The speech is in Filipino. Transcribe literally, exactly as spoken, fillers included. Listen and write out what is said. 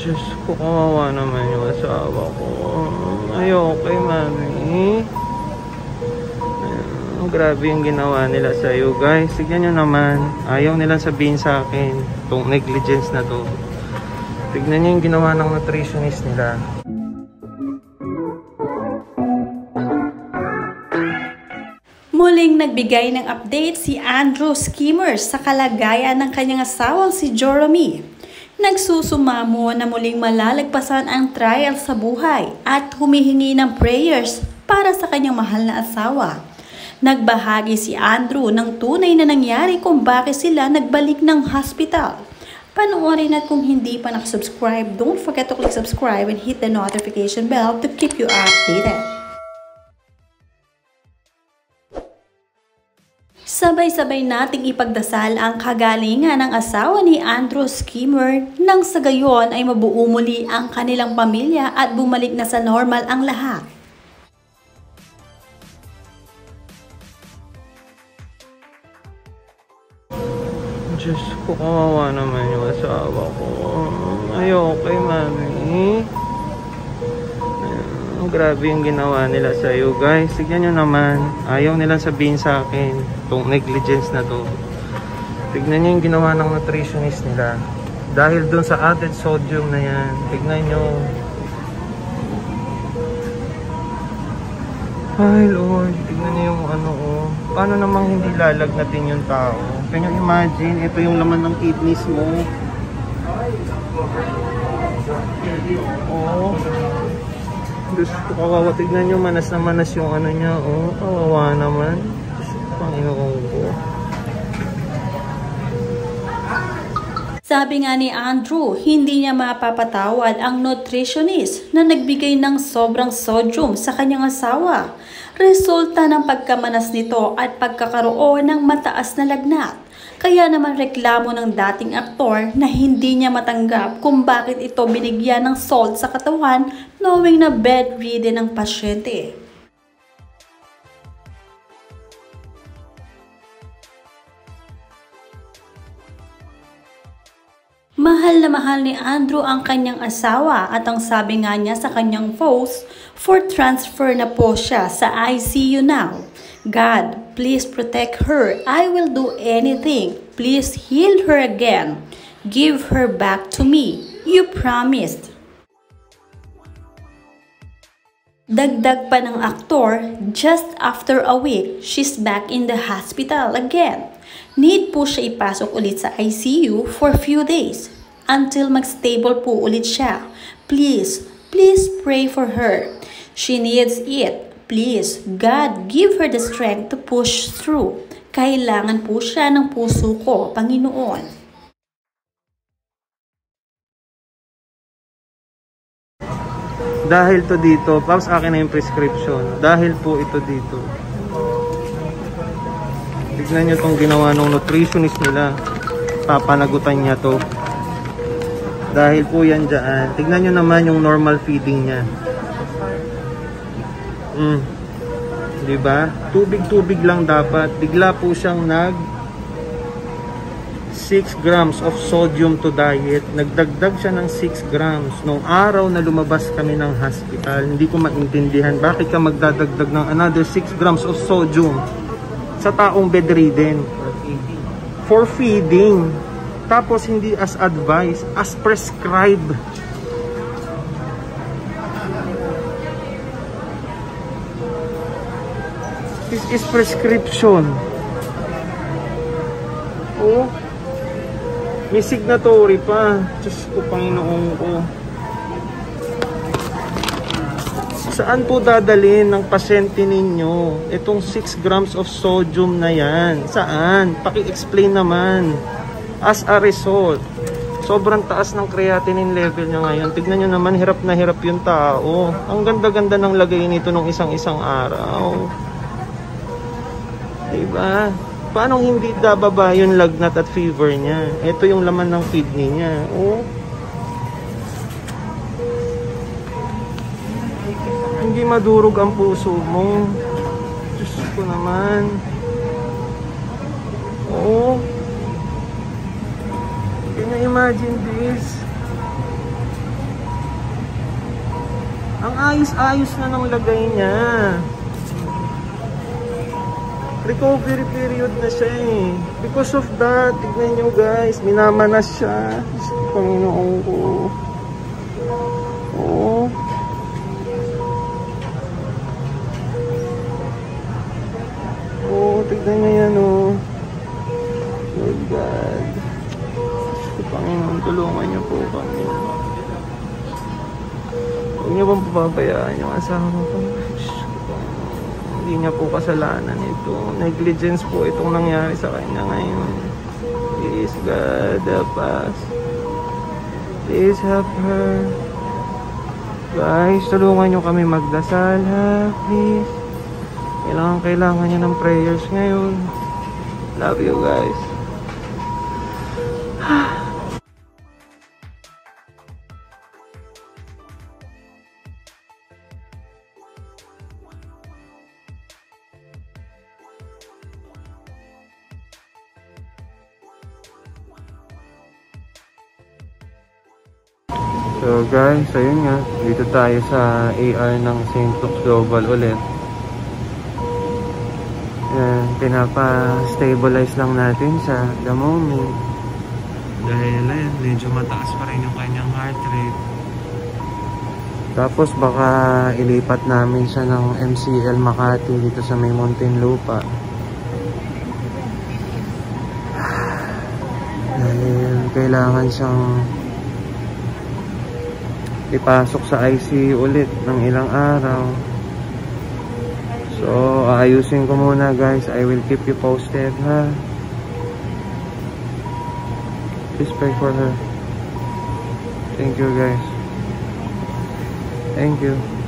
Diyos ko, kawawa naman yung asawa ko. Ay, okay, mami. Ay, grabe yung ginawa nila sa'yo, guys. Tignan nyo naman. Ayaw nilang sabihin sa akin itong negligence na to. Tignan nyo yung ginawa ng nutritionist nila. Muling nagbigay ng update si Andrew Skimmers sa kalagayan ng kanyang asawang si Joromy. Nagsusumamo na muling malalagpasan ang trial sa buhay at humihingi ng prayers para sa kanyang mahal na asawa. Nagbahagi si Andrew ng tunay na nangyari kung bakit sila nagbalik ng hospital. Panoorin at kung hindi pa nakasubscribe, don't forget to click subscribe and hit the notification bell to keep you updated. Sabay-sabay nating ipagdasal ang kagalingan ng asawa ni Andrew Skimmer nang sa gayon ay mabuo muli ang kanilang pamilya at bumalik na sa normal ang lahat. Diyos ko, kawawa naman yung asawa ko. Ay, okay, mami. Grabe yung ginawa nila sa'yo, guys. Tignan nyo naman. Ayaw nilang sabihin sa akin itong negligence na to. Tignan nyo yung ginawa ng nutritionist nila. Dahil dun sa added sodium na yan. Tignan nyo. Ay, Lord. Tignan nyo yung ano, oh. Paano namang hindi lalagnatin yung tao? Can you imagine? Ito yung laman ng kidneys mo. Oh. Diyos ko, kawawa. Tignan nyo, manas na manas yung ano niya. Oh, kawawa naman. Diyos ko, Panginoon ko. Sabi nga ni Andrew, hindi niya mapapatawad ang nutritionist na nagbigay ng sobrang sodium sa kanyang asawa. Resulta ng pagkamanas nito at pagkakaroon ng mataas na lagnat. Kaya naman reklamo ng dating aktor na hindi niya matanggap kung bakit ito binigyan ng salt sa katawan knowing na bedridden ang pasyente. Mahal na mahal ni Andrew ang kanyang asawa at ang sabi nga niya sa kanyang post, for transfer na po siya sa I C U now. God, please protect her. I will do anything. Please heal her again. Give her back to me. You promised. Dagdag pa ng aktor, just after a week, she's back in the hospital again. Need po siya ipasok ulit sa I C U for a few days until mag-stable po ulit siya. Please, please pray for her. She needs it. Please, God, give her the strength to push through. Kailangan po siya ng puso ko, Panginoon. Dahil to dito, Paps, akin na yung prescription. Dahil po ito dito. Tignan nyo itong ginawa ng nutritionist nila. Papanagutan niya to. Dahil po yan dyan. Tignan nyo naman yung normal feeding niya. Mm. Diba? Tubig-tubig lang dapat. Bigla po siyang nag six grams of sodium to diet. Nagdagdag siya ng six grams. Nung araw na lumabas kami ng hospital, hindi ko maintindihan bakit ka magdadagdag ng another six grams of sodium sa taong bedridden. For feeding. Tapos hindi as advised, as prescribed. This is prescription. Oh. May signatory pa. Diyos ko, Panginoon ko. Saan po dadalhin ng pasyente ninyo itong six grams of sodium na yan? Saan? Paki-explain naman. As a result, sobrang taas ng creatinine level niya ngayon. Tignan nyo naman, hirap na hirap yung tao. Ang ganda-ganda ng lagay nito nung isang-isang araw. Diba? Paano hindi dababa yung lagnat at fever niya? Ito yung laman ng kidney niya. Oh. Hindi madurog ang puso mo. Diyos ko naman. Oh. Can you imagine this? ayos-ayos na ng lagay niya. Recovery period na siya eh. Because of that, tignan nyo guys, minamanas siya. Panginoon ko. Oo. Oo, tignan nyo yan oh. Lord God. Panginoon, tulungan niyo po kami. Huwag niyo bang pababayaan yung asawa ko? Hindi niya po kasalanan ito. Negligence po itong nangyari sa kanya ngayon. Please God, help us. Please help her. Guys, tulungan niyo kami magdasal ha. Please. Kailangan, kailangan niya ng prayers ngayon. Love you guys. So guys, ayun nga, dito tayo sa A R ng Saint Luke's Global ulit. Ayan, pinapa-stabilize lang natin sa the moment. Dahil ayan, medyo mataas pa rin yung kanyang heart rate. Tapos baka ilipat namin siya ng M C L Makati dito sa may Muntinlupa. Dahil kailangan siyang ipasok sa I C U ulit ng ilang araw. So, aayusin ko muna guys. I will keep you posted ha. Please pray for her. Thank you guys. Thank you.